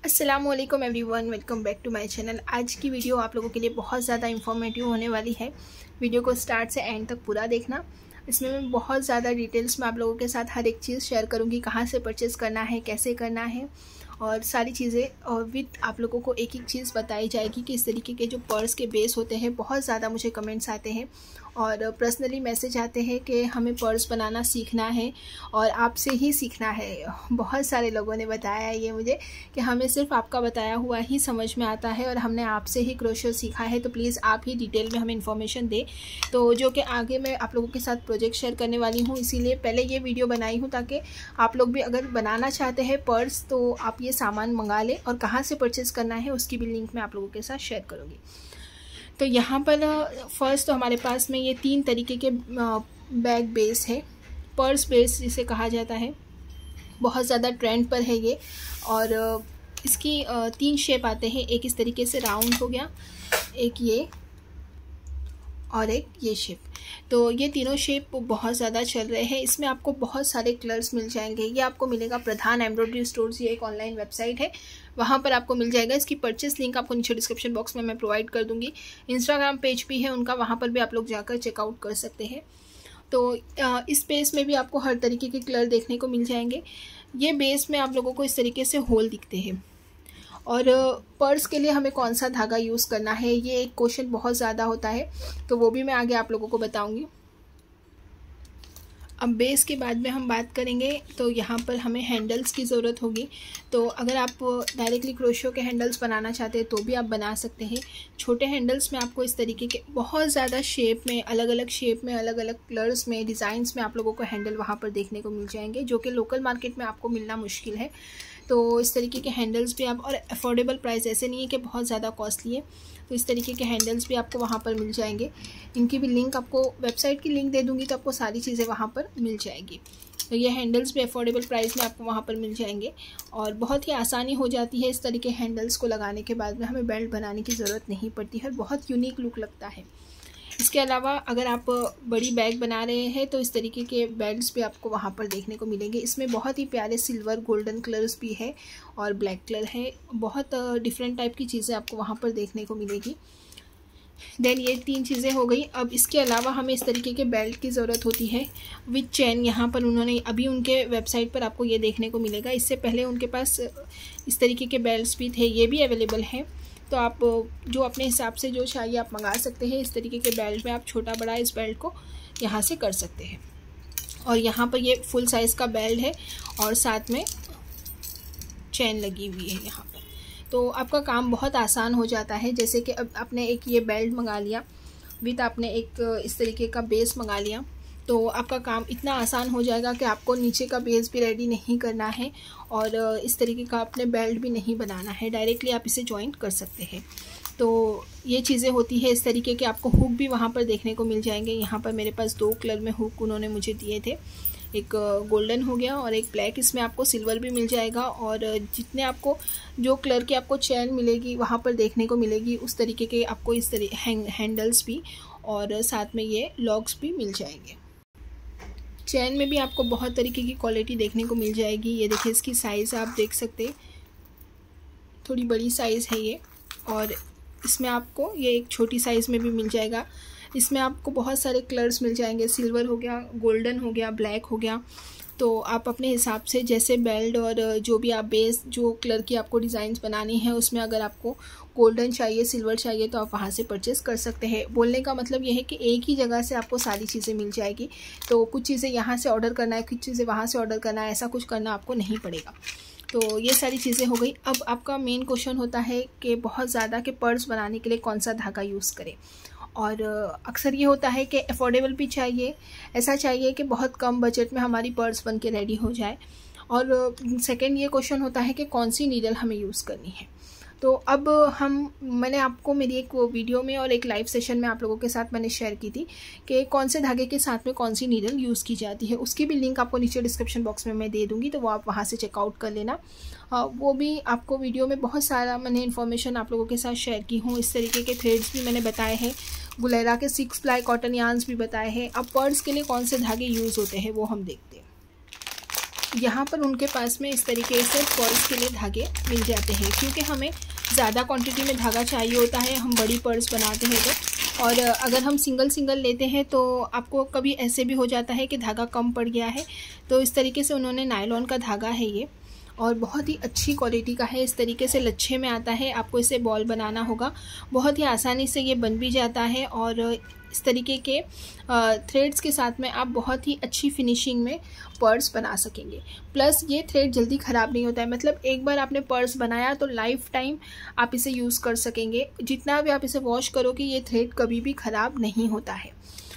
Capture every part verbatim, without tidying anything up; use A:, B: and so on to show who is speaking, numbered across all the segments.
A: अस्सलामुअलैकुम everyone, welcome back to my channel. आज की वीडियो आप लोगों के लिए बहुत ज़्यादा इंफॉर्मेटिव होने वाली है। वीडियो को स्टार्ट से एंड तक पूरा देखना। इसमें मैं बहुत ज़्यादा डिटेल्स में आप लोगों के साथ हर एक चीज़ शेयर करूँगी, कहाँ से परचेज़ करना है, कैसे करना है और सारी चीज़ें। और विद आप लोगों को एक एक चीज़ बताई जाएगी कि इस तरीके के जो पर्स के बेस होते हैं, बहुत ज़्यादा मुझे कमेंट्स आते हैं और पर्सनली मैसेज आते हैं कि हमें पर्स बनाना सीखना है और आपसे ही सीखना है। बहुत सारे लोगों ने बताया है ये मुझे कि हमें सिर्फ आपका बताया हुआ ही समझ में आता है और हमने आपसे ही क्रोशो सीखा है, तो प्लीज़ आप ही डिटेल में हमें इन्फॉर्मेशन दें। तो जो कि आगे मैं आप लोगों के साथ प्रोजेक्ट शेयर करने वाली हूँ, इसीलिए पहले ये वीडियो बनाई हूँ ताकि आप लोग भी अगर बनाना चाहते हैं पर्स तो आप ये सामान मंगा लें। और कहाँ से परचेज़ करना है उसकी भी लिंक मैं आप लोगों के साथ शेयर करूँगी। तो यहाँ पर फर्स्ट तो हमारे पास में ये तीन तरीके के बैग बेस है, पर्स बेस जिसे कहा जाता है। बहुत ज़्यादा ट्रेंड पर है ये और इसकी तीन शेप आते हैं। एक इस तरीके से राउंड हो गया, एक ये और एक ये शेप। तो ये तीनों शेप बहुत ज़्यादा चल रहे हैं। इसमें आपको बहुत सारे कलर्स मिल जाएंगे। ये आपको मिलेगा प्रधान एम्ब्रॉयडरी स्टोर्स, ये एक ऑनलाइन वेबसाइट है, वहाँ पर आपको मिल जाएगा। इसकी परचेस लिंक आपको नीचे डिस्क्रिप्शन बॉक्स में मैं प्रोवाइड कर दूँगी। इंस्टाग्राम पेज भी है उनका, वहाँ पर भी आप लोग जाकर चेकआउट कर सकते हैं। तो इस बेस में भी आपको हर तरीके के कलर देखने को मिल जाएंगे। ये बेस में आप लोगों को इस तरीके से होल दिखते हैं। और पर्स के लिए हमें कौन सा धागा यूज़ करना है, ये एक क्वेश्चन बहुत ज़्यादा होता है, तो वो भी मैं आगे आप लोगों को बताऊंगी। अब बेस के बाद में हम बात करेंगे तो यहाँ पर हमें हैंडल्स की ज़रूरत होगी। तो अगर आप डायरेक्टली क्रोशो के हैंडल्स बनाना चाहते हैं तो भी आप बना सकते हैं। छोटे हैंडल्स में आपको इस तरीके के बहुत ज़्यादा शेप में, अलग अलग शेप में, अलग अलग कलर्स में, डिज़ाइंस में आप लोगों को हैंडल वहाँ पर देखने को मिल जाएंगे, जो कि लोकल मार्केट में आपको मिलना मुश्किल है। तो इस तरीके के हैंडल्स भी आप, और अफोर्डेबल प्राइस, ऐसे नहीं है कि बहुत ज़्यादा कॉस्टली है, तो इस तरीके के हैंडल्स भी आपको वहाँ पर मिल जाएंगे। इनकी भी लिंक आपको, वेबसाइट की लिंक दे दूँगी तो आपको सारी चीज़ें वहाँ पर मिल जाएगी। तो ये हैंडल्स भी अफोर्डेबल प्राइस में आपको वहाँ पर मिल जाएंगे और बहुत ही आसानी हो जाती है। इस तरीके हैंडल्स को लगाने के बाद में हमें बेल्ट बनाने की ज़रूरत नहीं पड़ती है, बहुत यूनिक लुक लगता है। इसके अलावा अगर आप बड़ी बैग बना रहे हैं तो इस तरीके के बेल्ट्स भी आपको वहाँ पर देखने को मिलेंगे। इसमें बहुत ही प्यारे सिल्वर गोल्डन कलर्स भी है और ब्लैक कलर है। बहुत डिफरेंट टाइप की चीज़ें आपको वहाँ पर देखने को मिलेगी। देन ये तीन चीज़ें हो गई। अब इसके अलावा हमें इस तरीके के बेल्ट की ज़रूरत होती है विद चैन। यहाँ पर उन्होंने अभी उनके वेबसाइट पर आपको ये देखने को मिलेगा। इससे पहले उनके पास इस तरीके के बेल्ट्स भी थे, ये भी अवेलेबल हैं। तो आप जो अपने हिसाब से जो चाहिए आप मंगा सकते हैं। इस तरीके के बेल्ट में आप छोटा बड़ा इस बेल्ट को यहाँ से कर सकते हैं। और यहाँ पर ये फुल साइज़ का बेल्ट है और साथ में चैन लगी हुई है यहाँ पर। तो आपका काम बहुत आसान हो जाता है। जैसे कि अब आपने एक ये बेल्ट मंगा लिया, विद आपने एक इस तरीके का बेस मंगा लिया, तो आपका काम इतना आसान हो जाएगा कि आपको नीचे का बेस भी रेडी नहीं करना है और इस तरीके का अपने बेल्ट भी नहीं बनाना है, डायरेक्टली आप इसे जॉइंट कर सकते हैं। तो ये चीज़ें होती है इस तरीके के। आपको हुक भी वहाँ पर देखने को मिल जाएंगे। यहाँ पर मेरे पास दो कलर में हुक उन्होंने मुझे दिए थे, एक गोल्डन हो गया और एक ब्लैक। इसमें आपको सिल्वर भी मिल जाएगा और जितने आपको जो कलर की आपको चैन मिलेगी वहाँ पर देखने को मिलेगी, उस तरीके के आपको इस तरीके हैंडल्स भी और साथ में ये लॉक्स भी मिल जाएंगे। चैन में भी आपको बहुत तरीके की क्वालिटी देखने को मिल जाएगी। ये देखिए, इसकी साइज़ आप देख सकते हैं, थोड़ी बड़ी साइज़ है ये। और इसमें आपको ये एक छोटी साइज़ में भी मिल जाएगा। इसमें आपको बहुत सारे कलर्स मिल जाएंगे, सिल्वर हो गया, गोल्डन हो गया, ब्लैक हो गया। तो आप अपने हिसाब से जैसे बेल्ट और जो भी आप बेस, जो कलर की आपको डिज़ाइंस बनानी है, उसमें अगर आपको गोल्डन चाहिए, सिल्वर चाहिए, तो आप वहाँ से परचेज़ कर सकते हैं। बोलने का मतलब यह है कि एक ही जगह से आपको सारी चीज़ें मिल जाएगी। तो कुछ चीज़ें यहाँ से ऑर्डर करना है, कुछ चीज़ें वहाँ से ऑर्डर करना है, ऐसा कुछ करना आपको नहीं पड़ेगा। तो ये सारी चीज़ें हो गई। अब आपका मेन क्वेश्चन होता है कि बहुत ज़्यादा कि पर्स बनाने के लिए कौन सा धागा यूज़ करें। और अक्सर ये होता है कि अफोर्डेबल भी चाहिए, ऐसा चाहिए कि बहुत कम बजट में हमारी पर्स बन के रेडी हो जाए। और सेकंड ये क्वेश्चन होता है कि कौन सी नीडल हमें यूज़ करनी है। तो अब हम मैंने आपको मेरी एक वीडियो में और एक लाइव सेशन में आप लोगों के साथ मैंने शेयर की थी कि कौन से धागे के साथ में कौन सी नीडल यूज़ की जाती है। उसकी भी लिंक आपको नीचे डिस्क्रिप्शन बॉक्स में मैं दे दूँगी, तो वो आप वहाँ से चेकआउट कर लेना। वो भी आपको वीडियो में बहुत सारा मैंने इन्फॉर्मेशन आप लोगों के साथ शेयर की हूँ। इस तरीके के थ्रेड्स भी मैंने बताए हैं, गुलेरा के सिक्स प्लाई कॉटन यार्न्स भी बताए हैं। अब पर्स के लिए कौन से धागे यूज़ होते हैं वो हम देखते हैं। यहाँ पर उनके पास में इस तरीके से पर्स के लिए धागे मिल जाते हैं, क्योंकि हमें ज़्यादा क्वांटिटी में धागा चाहिए होता है, हम बड़ी पर्स बनाते हैं तो। और अगर हम सिंगल सिंगल लेते हैं तो आपको कभी ऐसे भी हो जाता है कि धागा कम पड़ गया है। तो इस तरीके से उन्होंने नायलॉन का धागा है ये, और बहुत ही अच्छी क्वालिटी का है। इस तरीके से लच्छे में आता है, आपको इसे बॉल बनाना होगा, बहुत ही आसानी से ये बन भी जाता है। और इस तरीके के थ्रेड्स के साथ में आप बहुत ही अच्छी फिनिशिंग में पर्स बना सकेंगे। प्लस ये थ्रेड जल्दी ख़राब नहीं होता है, मतलब एक बार आपने पर्स बनाया तो लाइफ टाइम आप इसे यूज़ कर सकेंगे। जितना भी आप इसे वॉश करोगे ये थ्रेड कभी भी ख़राब नहीं होता है।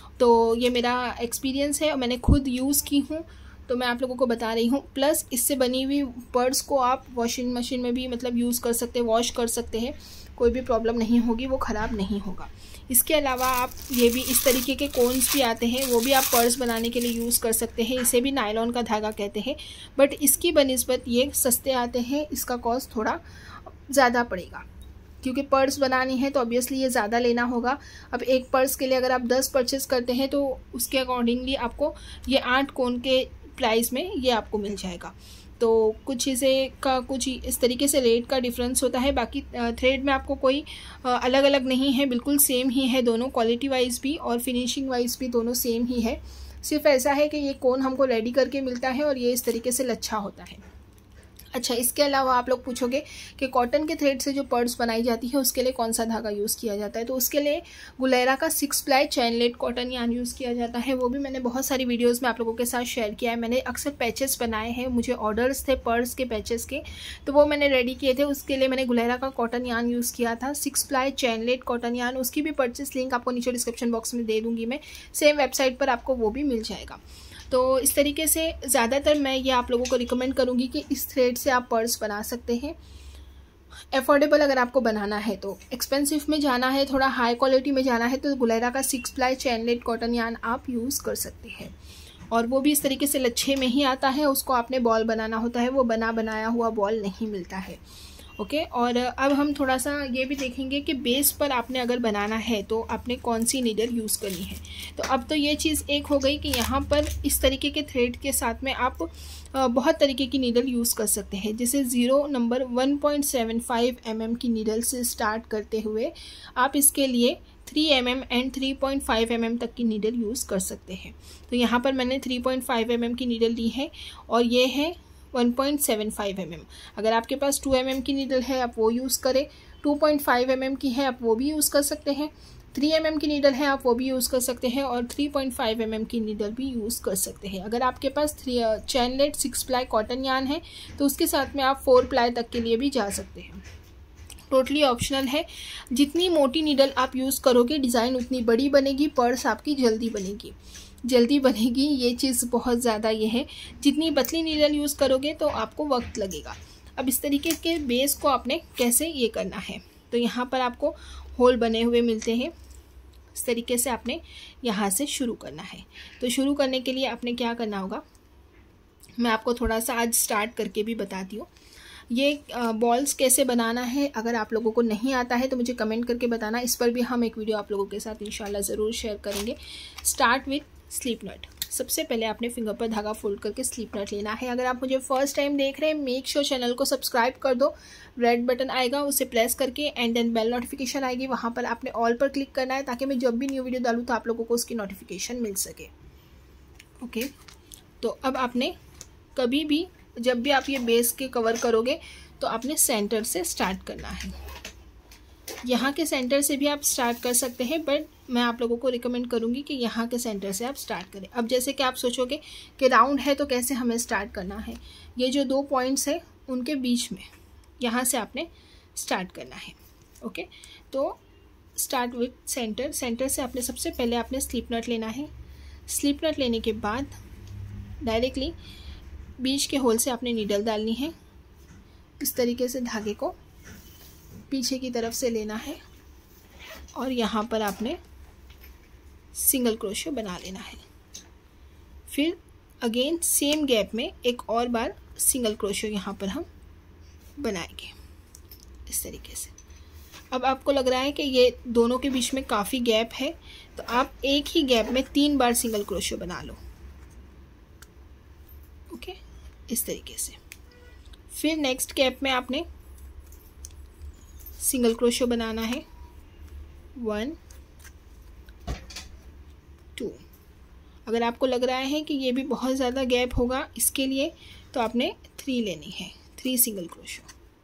A: तो ये मेरा एक्सपीरियंस है और मैंने खुद यूज़ की हूँ, तो मैं आप लोगों को बता रही हूँ। प्लस इससे बनी हुई पर्स को आप वॉशिंग मशीन में भी मतलब यूज़ कर सकते हैं, वॉश कर सकते हैं, कोई भी प्रॉब्लम नहीं होगी, वो ख़राब नहीं होगा। इसके अलावा आप ये भी इस तरीके के कोन्स भी आते हैं, वो भी आप पर्स बनाने के लिए यूज़ कर सकते हैं। इसे भी नायलॉन का धागा कहते हैं, बट इसकी बनिस्बत ये सस्ते आते हैं, इसका कॉस्ट थोड़ा ज़्यादा पड़ेगा, क्योंकि पर्स बनानी है तो ऑब्वियसली ये ज़्यादा लेना होगा। अब एक पर्स के लिए अगर आप दस परचेज़ करते हैं तो उसके अकॉर्डिंगली आपको ये आठ कोन के प्राइस में ये आपको मिल जाएगा। तो कुछ चीज़ें का कुछ इस तरीके से रेट का डिफरेंस होता है, बाकी थ्रेड में आपको कोई अलग अलग नहीं है, बिल्कुल सेम ही है दोनों, क्वालिटी वाइज भी और फिनिशिंग वाइज भी दोनों सेम ही है। सिर्फ ऐसा है कि ये कोन हमको रेडी करके मिलता है और ये इस तरीके से लच्छा होता है। अच्छा, इसके अलावा आप लोग पूछोगे कि कॉटन के थ्रेड से जो पर्स बनाई जाती है उसके लिए कौन सा धागा यूज़ किया जाता है, तो उसके लिए गुलेरा का six ply chainette cotton yarn use किया जाता है। वो भी मैंने बहुत सारी वीडियोस में आप लोगों के साथ शेयर किया है। मैंने अक्सर पैचेस बनाए हैं, मुझे ऑर्डर्स थे पर्स के पैचेस के, तो वो मैंने रेडी किए थे। उसके लिए मैंने गुलेरा का कॉटन यार्न यूज़ किया था, six ply chainette cotton yarn. उसकी भी परचेस लिंक आपको नीचे डिस्क्रिप्शन बॉक्स में दे दूँगी मैं, सेम वेबसाइट पर आपको वो भी मिल जाएगा। तो इस तरीके से ज़्यादातर मैं ये आप लोगों को रिकमेंड करूँगी कि इस थ्रेड से आप पर्स बना सकते हैं। अफोर्डेबल अगर आपको बनाना है तो, एक्सपेंसिव में जाना है, थोड़ा हाई क्वालिटी में जाना है तो गुलेरा का six ply chainette cotton yarn आप यूज़ कर सकते हैं। और वो भी इस तरीके से लच्छे में ही आता है, उसको आपने बॉल बनाना होता है, वो बना बनाया हुआ बॉल नहीं मिलता है। ओके okay, और अब हम थोड़ा सा ये भी देखेंगे कि बेस पर आपने अगर बनाना है तो आपने कौन सी नीडल यूज़ करनी है। तो अब तो ये चीज़ एक हो गई कि यहाँ पर इस तरीके के थ्रेड के साथ में आप बहुत तरीके की नीडल यूज़ कर सकते हैं। जैसे zero number one point seven five m m की नीडल से स्टार्ट करते हुए आप इसके लिए three m m and three point five m m तक की नीडल यूज़ कर सकते हैं। तो यहाँ पर मैंने three point five m m की नीडल ली है और ये है one point seven five m m. अगर आपके पास टू एम एम की नीडल है आप वो यूज़ करें, two point five m m की है आप वो भी यूज़ कर सकते हैं, थ्री एम एम की नीडल है आप वो भी यूज़ कर सकते हैं, और three point five m m की नीडल भी यूज़ कर सकते हैं। अगर आपके पास three chainette six ply cotton yarn है तो उसके साथ में आप फोर प्लाई तक के लिए भी जा सकते हैं। टोटली ऑप्शनल है। जितनी मोटी नीडल आप यूज़ करोगे डिज़ाइन उतनी बड़ी बनेगी, पर्स आपकी जल्दी बनेगी जल्दी बनेगी ये चीज़ बहुत ज़्यादा ये है। जितनी पतली नीडल यूज़ करोगे तो आपको वक्त लगेगा। अब इस तरीके के बेस को आपने कैसे ये करना है, तो यहाँ पर आपको होल बने हुए मिलते हैं। इस तरीके से आपने यहाँ से शुरू करना है। तो शुरू करने के लिए आपने क्या करना होगा, मैं आपको थोड़ा सा आज स्टार्ट करके भी बताती हूँ। ये बॉल्स कैसे बनाना है अगर आप लोगों को नहीं आता है तो मुझे कमेंट करके बताना, इस पर भी हम एक वीडियो आप लोगों के साथ इंशाल्लाह ज़रूर शेयर करेंगे। Start with slip knot. सबसे पहले आपने फिंगर पर धागा फोल्ड करके स्लीप नट लेना है। अगर आप मुझे फर्स्ट टाइम देख रहे हैं मेक श्योर चैनल को सब्सक्राइब कर दो, रेड बटन आएगा उसे प्रेस करके एंड देन बेल नोटिफिकेशन आएगी, वहाँ पर आपने ऑल पर क्लिक करना है ताकि मैं जब भी न्यू वीडियो डालूँ तो आप लोगों को उसकी नोटिफिकेशन मिल सके। ओके, तो अब आपने कभी भी जब भी आप ये बेस के कवर करोगे तो आपने सेंटर से स्टार्ट करना है। यहाँ के सेंटर से भी आप स्टार्ट कर सकते हैं, बट मैं आप लोगों को रिकमेंड करूँगी कि यहाँ के सेंटर से आप स्टार्ट करें। अब जैसे कि आप सोचोगे कि राउंड है तो कैसे हमें स्टार्ट करना है, ये जो दो पॉइंट्स है उनके बीच में यहाँ से आपने स्टार्ट करना है। ओके, तो स्टार्ट विथ सेंटर। सेंटर से आपने सबसे पहले आपने स्लिप नट लेना है। स्लिप नट लेने के बाद डायरेक्टली बीच के होल से आपने नीडल डालनी है। इस तरीके से धागे को पीछे की तरफ से लेना है और यहाँ पर आपने सिंगल क्रोशे बना लेना है। फिर अगेन सेम गैप में एक और बार सिंगल क्रोशे यहाँ पर हम बनाएंगे इस तरीके से। अब आपको लग रहा है कि ये दोनों के बीच में काफ़ी गैप है, तो आप एक ही गैप में तीन बार सिंगल क्रोशे बना लो। ओके, इस तरीके से। फिर नेक्स्ट कैप में आपने सिंगल क्रोशो बनाना है, वन टू। अगर आपको लग रहा है कि ये भी बहुत ज़्यादा गैप होगा इसके लिए, तो आपने थ्री लेनी है, थ्री सिंगल क्रोशो।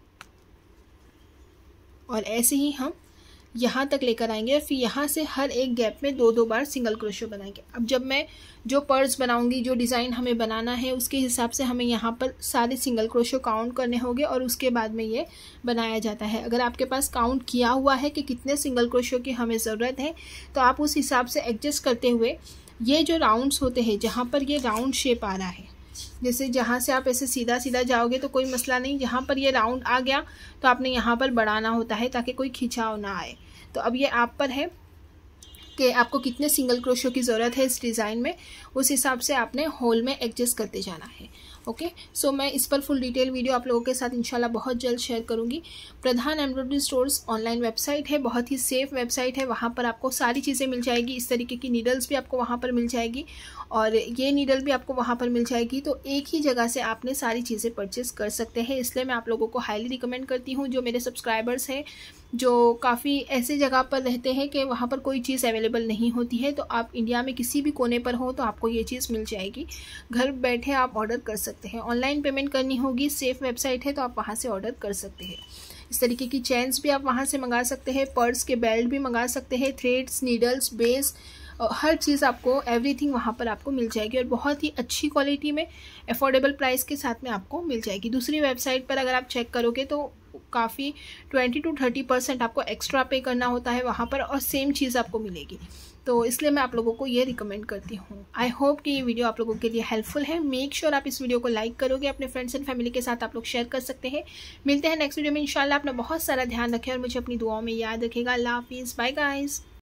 A: और ऐसे ही हम यहाँ तक लेकर आएंगे और फिर यहाँ से हर एक गैप में दो दो बार सिंगल क्रोशो बनाएंगे। अब जब मैं जो पर्स बनाऊंगी, जो डिज़ाइन हमें बनाना है, उसके हिसाब से हमें यहाँ पर सारे सिंगल क्रोशो काउंट करने होंगे और उसके बाद में ये बनाया जाता है। अगर आपके पास काउंट किया हुआ है कि कितने सिंगल क्रोशो की हमें ज़रूरत है, तो आप उस हिसाब से एडजस्ट करते हुए ये जो राउंड्स होते हैं, जहाँ पर ये राउंड शेप आ रहा है, जैसे जहाँ से आप ऐसे सीधा सीधा जाओगे तो कोई मसला नहीं, जहाँ पर ये राउंड आ गया तो आपने यहाँ पर बढ़ाना होता है ताकि कोई खिंचाव ना आए। तो अब ये आप पर है कि आपको कितने सिंगल क्रोशो की ज़रूरत है इस डिज़ाइन में, उस हिसाब से आपने होल में एडजस्ट करते जाना है। ओके, सो मैं इस पर फुल डिटेल वीडियो आप लोगों के साथ इंशाल्लाह बहुत जल्द शेयर करूंगी। Pradhan embroidery stores online website है, बहुत ही सेफ वेबसाइट है, वहाँ पर आपको सारी चीज़ें मिल जाएगी। इस तरीके की नीडल्स भी आपको वहाँ पर मिल जाएगी और ये नीडल भी आपको वहाँ पर मिल जाएगी। तो एक ही जगह से आपने सारी चीज़ें परचेस कर सकते हैं, इसलिए मैं आप लोगों को हाईली रिकमेंड करती हूँ। जो मेरे सब्सक्राइबर्स हैं जो काफ़ी ऐसे जगह पर रहते हैं कि वहाँ पर कोई चीज़ अवेलेबल नहीं होती है, तो आप इंडिया में किसी भी कोने पर हो तो आपको ये चीज़ मिल जाएगी, घर बैठे आप ऑर्डर कर सकते हैं। ऑनलाइन पेमेंट करनी होगी, सेफ वेबसाइट है तो आप वहाँ से ऑर्डर कर सकते हैं। इस तरीके की चेन्स भी आप वहाँ से मंगा सकते हैं, पर्स के बेल्ट भी मंगा सकते हैं, थ्रेड्स, नीडल्स, बेस, हर चीज़ आपको, एवरीथिंग वहाँ पर आपको मिल जाएगी और बहुत ही अच्छी क्वालिटी में अफोर्डेबल प्राइस के साथ में आपको मिल जाएगी। दूसरी वेबसाइट पर अगर आप चेक करोगे तो काफ़ी ट्वेंटी टू थर्टी परसेंट आपको एक्स्ट्रा पे करना होता है वहाँ पर और सेम चीज़ आपको मिलेगी। तो इसलिए मैं आप लोगों को ये रिकमेंड करती हूँ। आई होप कि ये वीडियो आप लोगों के लिए हेल्पफुल है। मेक श्योर आप इस वीडियो को लाइक करोगे, अपने फ्रेंड्स एंड फैमिली के साथ आप लोग शेयर कर सकते हैं। मिलते हैं नेक्स्ट वीडियो में इंशाल्लाह। अपना बहुत सारा ध्यान रखें और मुझे अपनी दुआओं में याद रखेगा। अल्लाह हाफिज़, बाय गाइस।